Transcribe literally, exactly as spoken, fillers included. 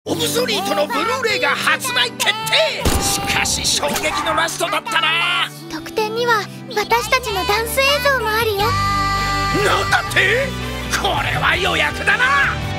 オブソリートのブルーレイが発売決定。しかし衝撃のラストだったな。 特典には私たちのダンス映像もあるよ。 なんだって？これは予約だな。